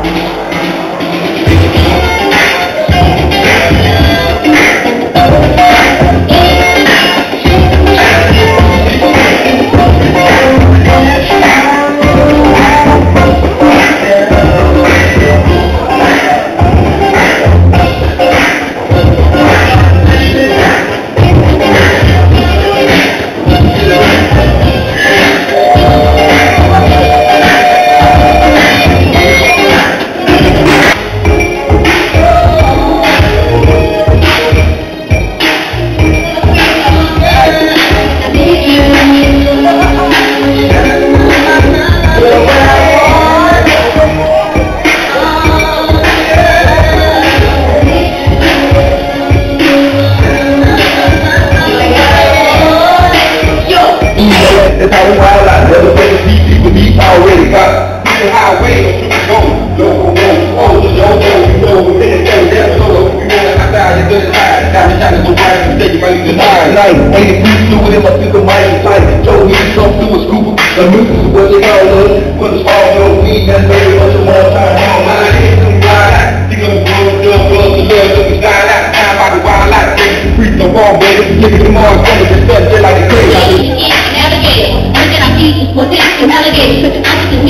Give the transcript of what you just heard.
That's how we wild out. Never take a beat, people deep already got the highway. Go, you know, within the same depth, solo. You know, outside, you're good side. Got me shining so bright, you say you might be night. 80 feet fluid in my system, mighty tight. Told me to come through a scuba. The music is what they call us. Put the small no weed, that's very much a more time. All my head, come wild out. Think I'm blowing, the love, looking slide out. Time by the wild out. Freak no wrong, baby. Look at them all, some of the stuff, just like the crazy. Alligator, put the